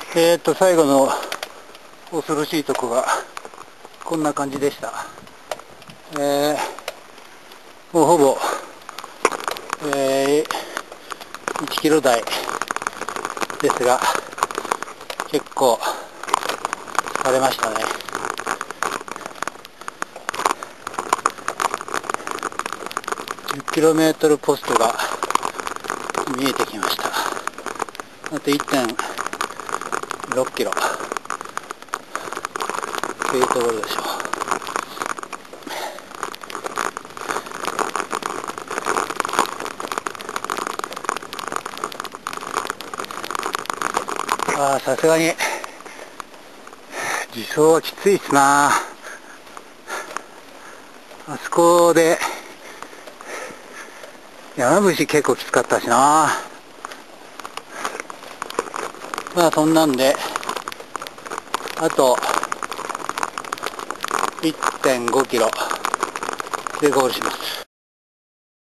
最後の恐ろしいとこがこんな感じでした。もうほぼ、1キロ台ですが、結構疲れましたね。10km ポストが見えてきました。あと 1.6 キロというところでしょう。さすがに自走はきついっすな。あそこで山伏結構きつかったしな。そんなんであと 1.5 キロでゴールします。